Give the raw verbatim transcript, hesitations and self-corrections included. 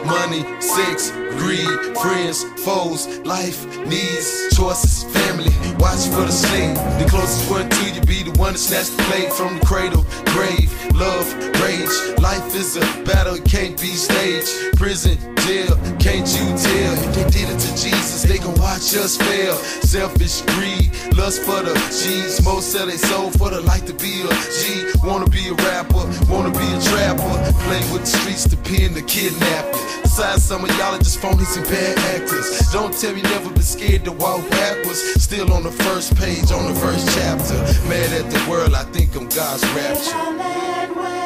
money, sex, greed, friends, foes, life, needs, choices, family. Watch for the snake. The closest one to you be the one that snatch the blade from the cradle. Grave, love, rage. Life is a battle, it can't be staged. Prison, jail, can't you tell? If they did it to Jesus, they gon' watch us fail. Selfish greed, lust for the G's. Most sell their soul for the life to be a G. Wanna be a rapper, wanna be a trapper. Play with the streets to pin the kidnapping. Besides, some of y'all are just phonies and bad actors. Don't tell me never been scared to walk backwards. Still on the first page, on the first chapter. Mad at the world, I think I'm God's rapture.